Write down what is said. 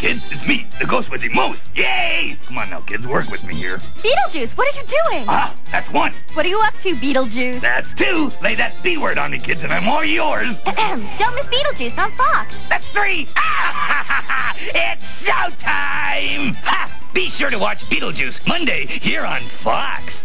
kids. It's me, the ghost with the most. Yay! Come on now, kids. Work with me here. Beetlejuice, what are you doing? Ah, that's one. What are you up to, Beetlejuice? That's two. Lay that B word on me, kids, and I'm all yours. Don't miss Beetlejuice on Fox. That's three. Ah, it's showtime! Ha! Be sure to watch Beetlejuice Monday here on Fox.